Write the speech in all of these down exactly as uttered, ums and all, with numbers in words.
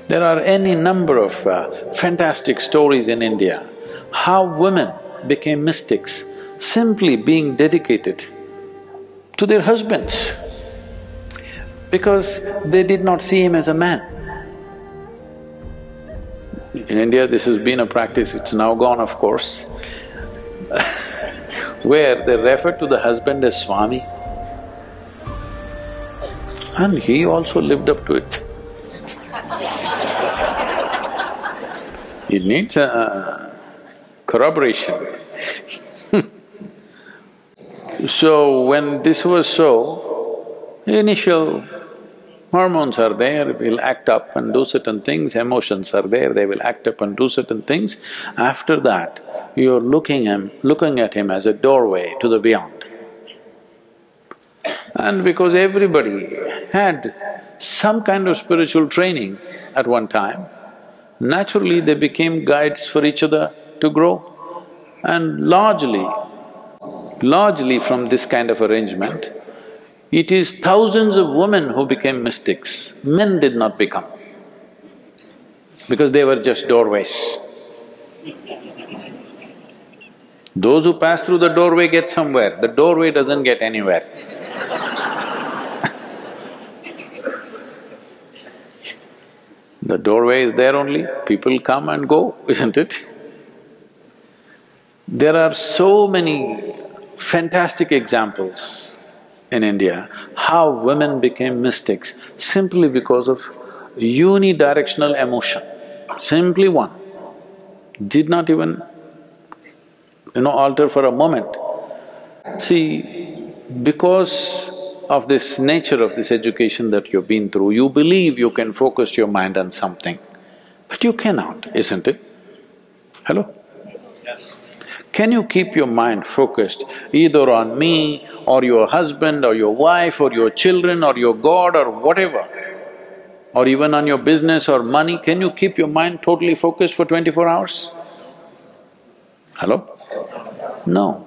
There are any number of uh, fantastic stories in India, how women became mystics simply being dedicated to their husbands because they did not see him as a man. In India, this has been a practice, it's now gone of course, where they refer to the husband as Swami. And he also lived up to it. It needs a corroboration. So when this was so, initial hormones are there, will act up and do certain things, emotions are there, they will act up and do certain things. After that, you're looking him, looking at him as a doorway to the beyond. And because everybody had some kind of spiritual training at one time, naturally they became guides for each other to grow. And largely, largely from this kind of arrangement, it is thousands of women who became mystics, men did not become, because they were just doorways. Those who pass through the doorway get somewhere, the doorway doesn't get anywhere. The doorway is there only, people come and go, isn't it? There are so many fantastic examples in India, how women became mystics simply because of unidirectional emotion, simply one. Did not even, you know, alter for a moment. See, because of this nature of this education that you've been through, you believe you can focus your mind on something, but you cannot, isn't it? Hello? Yes. Can you keep your mind focused either on me or your husband or your wife or your children or your God or whatever, or even on your business or money? Can you keep your mind totally focused for twenty-four hours? Hello? No.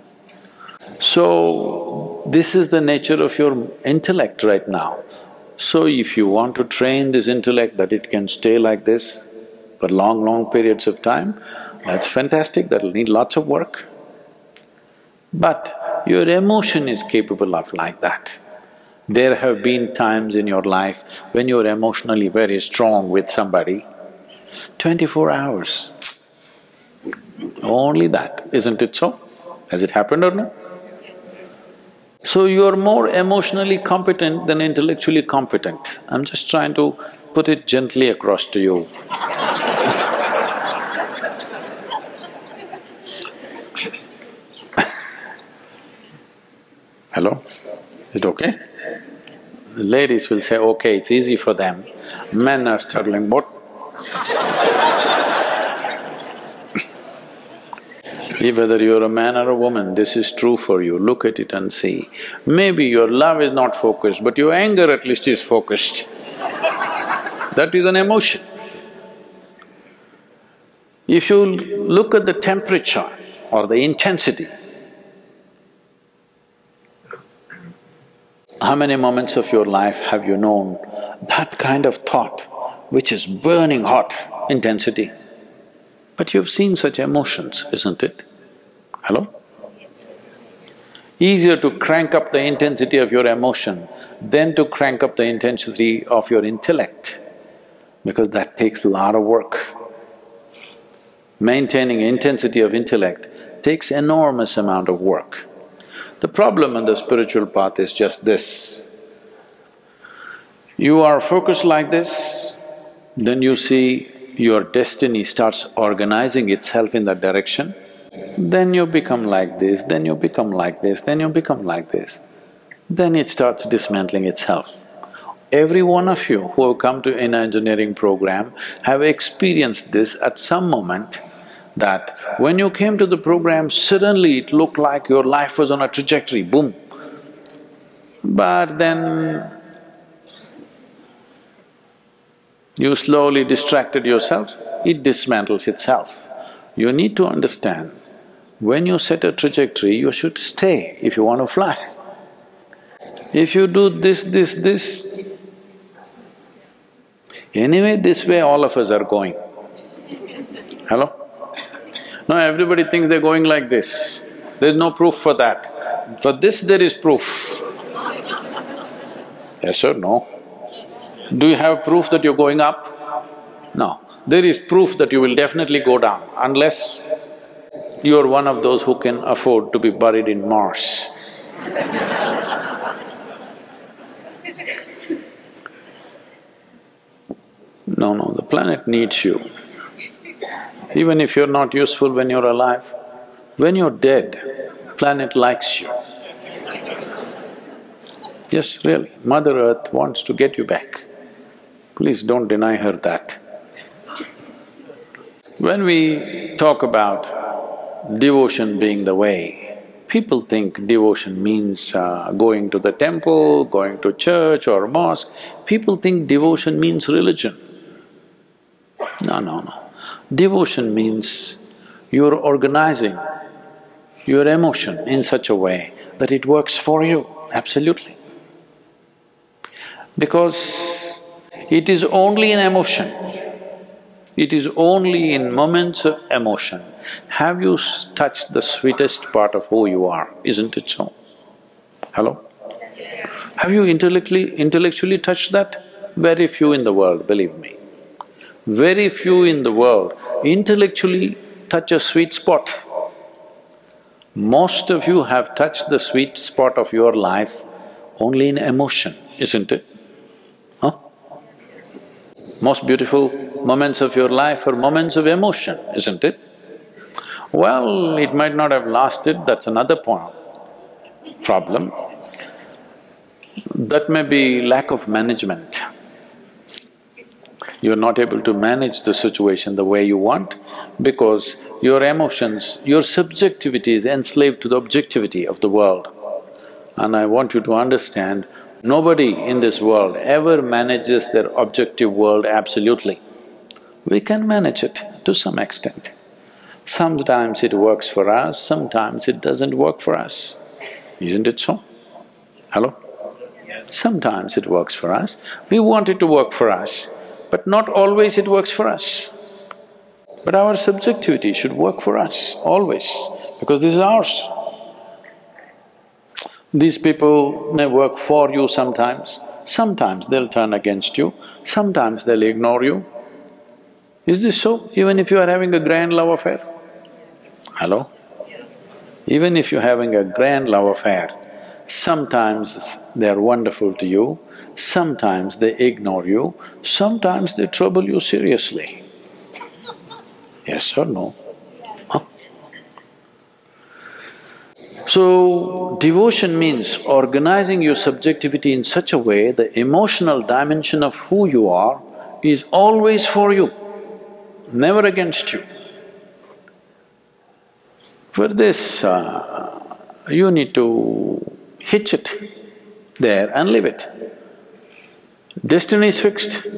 So, this is the nature of your intellect right now. So if you want to train this intellect that it can stay like this for long, long periods of time, that's fantastic, that'll need lots of work. But your emotion is capable of like that. There have been times in your life when you're emotionally very strong with somebody, twenty-four hours, only that, isn't it so? Has it happened or no? So you're more emotionally competent than intellectually competent. I'm just trying to put it gently across to you. Hello? Is it okay? Ladies will say, okay, it's easy for them. Men are struggling, what? Whether you're a man or a woman, this is true for you, look at it and see. Maybe your love is not focused, but your anger at least is focused. That is an emotion. If you look at the temperature or the intensity, how many moments of your life have you known that kind of thought which is burning hot intensity? But you've seen such emotions, isn't it? Hello? Easier to crank up the intensity of your emotion than to crank up the intensity of your intellect, because that takes a lot of work. Maintaining intensity of intellect takes enormous amount of work. The problem on the spiritual path is just this. You are focused like this, then you see your destiny starts organizing itself in that direction, then you become like this, then you become like this, then you become like this. Then it starts dismantling itself. Every one of you who have come to an engineering program have experienced this at some moment, that when you came to the program, suddenly it looked like your life was on a trajectory, boom. But then you slowly distracted yourself, it dismantles itself. You need to understand, when you set a trajectory, you should stay if you want to fly. If you do this, this, this, Anyway, this way all of us are going. Hello? Now everybody thinks they're going like this. There's no proof for that. For this there is proof. Yes or no? Do you have proof that you're going up? No. There is proof that you will definitely go down, unless you are one of those who can afford to be buried in Mars. No, no, the planet needs you. Even if you're not useful when you're alive, when you're dead, planet likes you. Yes, really, Mother Earth wants to get you back. Please don't deny her that. When we talk about devotion being the way, people think devotion means uh, going to the temple, going to church or mosque. People think devotion means religion. No, no, no. Devotion means you're organizing your emotion in such a way that it works for you, absolutely. Because it is only in emotion, it is only in moments of emotion have you touched the sweetest part of who you are, isn't it so? Hello? Have you intellectually… intellectually touched that? Very few in the world, believe me. Very few in the world intellectually touch a sweet spot. Most of you have touched the sweet spot of your life only in emotion, isn't it? Huh? Most beautiful moments of your life are moments of emotion, isn't it? Well, it might not have lasted, that's another point, problem. That may be lack of management. You're not able to manage the situation the way you want because your emotions, your subjectivity is enslaved to the objectivity of the world. And I want you to understand, nobody in this world ever manages their objective world absolutely. We can manage it to some extent. Sometimes it works for us, sometimes it doesn't work for us. Isn't it so? Hello? Sometimes it works for us, we want it to work for us, but not always it works for us. But our subjectivity should work for us, always, because this is ours. These people may work for you sometimes, sometimes they'll turn against you, sometimes they'll ignore you. Is this so? Even if you are having a grand love affair? Hello? Even if you're having a grand love affair, sometimes they're wonderful to you, sometimes they ignore you, sometimes they trouble you seriously. Yes or no? Huh? So, devotion means organizing your subjectivity in such a way the emotional dimension of who you are is always for you, never against you. For this, uh, you need to hitch it there and leave it. Destiny is fixed.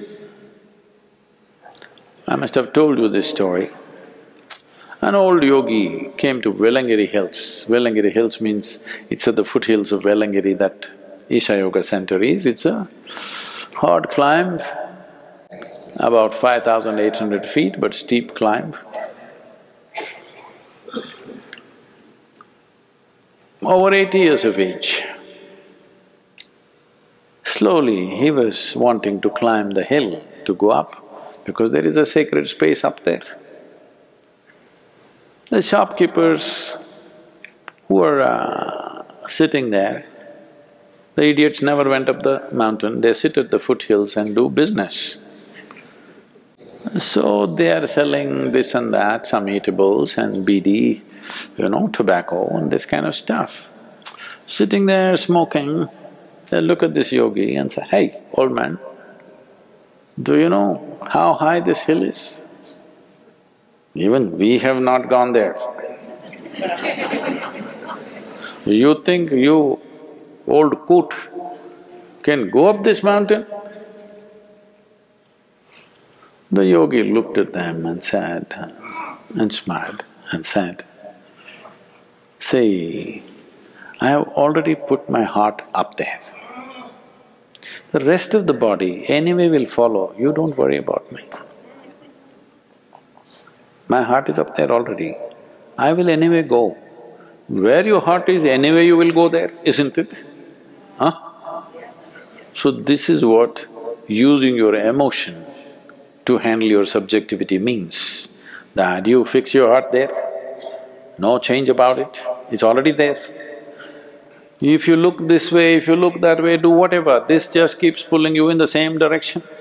I must have told you this story. An old yogi came to Velangiri Hills. Velangiri Hills means it's at the foothills of Velangiri that Isha Yoga Center is. It's a hard climb, about five thousand eight hundred feet, but steep climb. Over eighty years of age. Slowly he was wanting to climb the hill to go up because there is a sacred space up there. The shopkeepers who were uh, sitting there, the idiots never went up the mountain, they sit at the foothills and do business. So they are selling this and that, some eatables and bidi, you know, tobacco and this kind of stuff. Sitting there smoking, they look at this yogi and say, "Hey, old man, do you know how high this hill is? Even we have not gone there. You think you, old coot, can go up this mountain?" The yogi looked at them and said… and smiled and said, "See, I have already put my heart up there. The rest of the body anyway will follow, you don't worry about me. My heart is up there already, I will anyway go. Where your heart is, anyway you will go there, isn't it? Huh? So this is what using your emotion to handle your subjectivity means, that you fix your heart there, no change about it, it's already there. If you look this way, if you look that way, do whatever, this just keeps pulling you in the same direction.